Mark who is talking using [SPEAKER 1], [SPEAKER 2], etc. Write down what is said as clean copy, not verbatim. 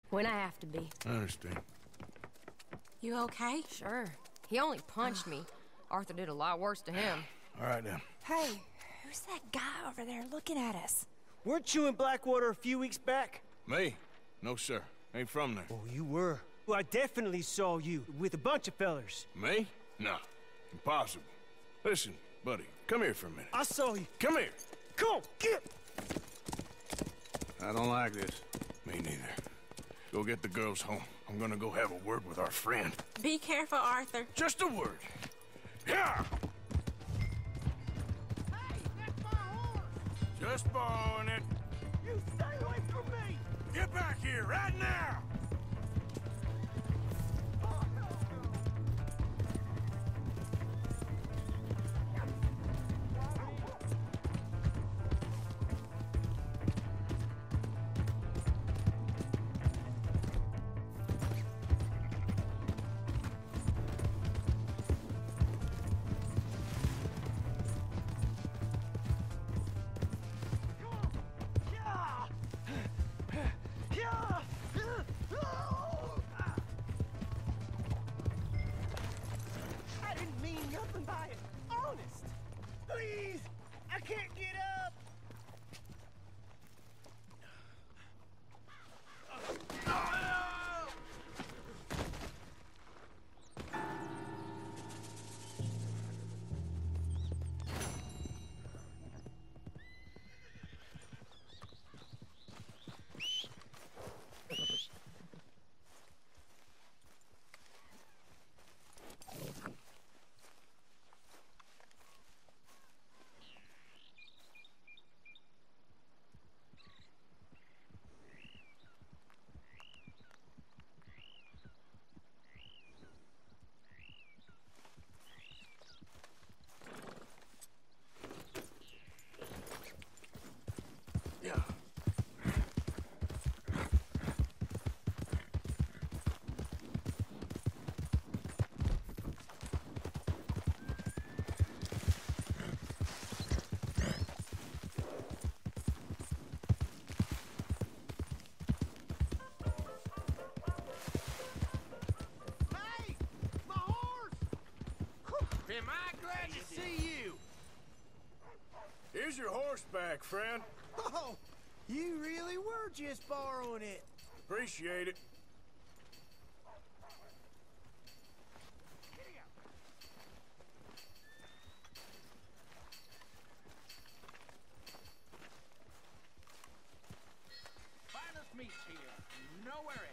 [SPEAKER 1] When I have to be.
[SPEAKER 2] I understand.
[SPEAKER 3] You okay?
[SPEAKER 1] Sure. He only punched me. Arthur did a lot worse to him.
[SPEAKER 2] All right, then.
[SPEAKER 3] Hey, who's that guy over there looking at us?
[SPEAKER 4] Weren't you in Blackwater a few weeks back?
[SPEAKER 2] Me? No, sir. Ain't from there.
[SPEAKER 4] Oh, you were. Well, I definitely saw you with a bunch of fellers.
[SPEAKER 2] Me? No. Impossible. Listen, buddy, come here for a minute.
[SPEAKER 4] I saw you.
[SPEAKER 2] Come here.
[SPEAKER 4] Come on, get!
[SPEAKER 2] I don't like this. Me neither. Go get the girls home. I'm gonna go have a word with our friend.
[SPEAKER 3] Be careful, Arthur.
[SPEAKER 2] Just a word. Yeah!
[SPEAKER 4] Hey, that's my horse!
[SPEAKER 2] Just borrowing it.
[SPEAKER 4] You stay away from me!
[SPEAKER 2] Get back here right now!
[SPEAKER 4] I didn't mean nothing by it. Honest. Please, I can't get up. Yeah. Hey, my horse!
[SPEAKER 2] Am I glad to see you? Here's your horseback, friend.
[SPEAKER 4] Oh, you really were just borrowing it.
[SPEAKER 2] Appreciate it.
[SPEAKER 5] Finest meats here. Nowhere